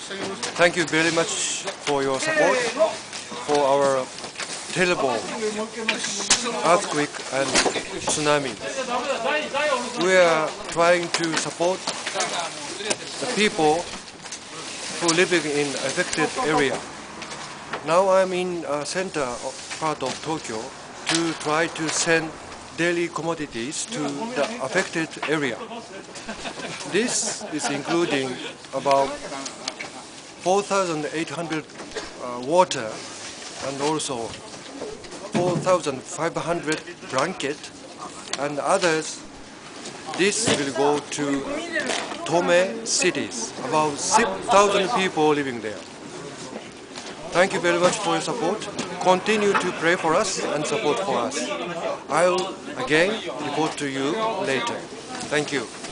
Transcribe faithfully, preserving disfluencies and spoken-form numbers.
Thank you very much for your support for our terrible earthquake and tsunami. We are trying to support the people who living in affected area. Now I'm in a center part of Tokyo to try to send daily commodities to the affected area. This is including about four thousand eight hundred uh, water and also four thousand five hundred blanket and others. This will go to Tome cities, about six thousand people living there. Thank you very much for your support. Continue to pray for us and support for us. I'll again report to you later. Thank you.